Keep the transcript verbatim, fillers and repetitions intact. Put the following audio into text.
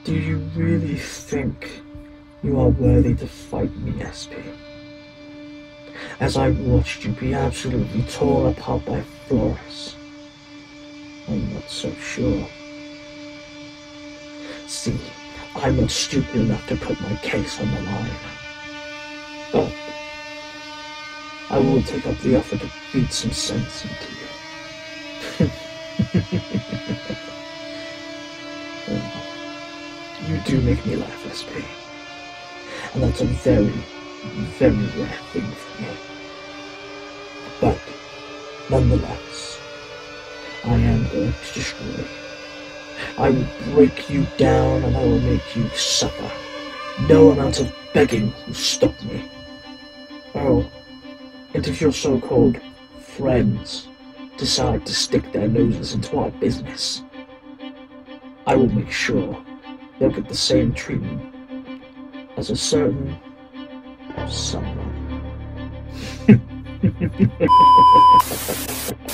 Do you really think you are worthy to fight me, S P? As I watched you be absolutely torn apart by Flores, I'm not so sure. See, I'm not stupid enough to put my case on the line. But I will take up the offer to beat some sense into you. You do make me laugh, S P. And that's a very, very rare thing for me. But, nonetheless, I am going to destroy you. I will break you down and I will make you suffer. No amount of begging will stop me. Oh, and if your so-called friends decide to stick their noses into our business, I will make sure they'll get the same treatment as a certain someone.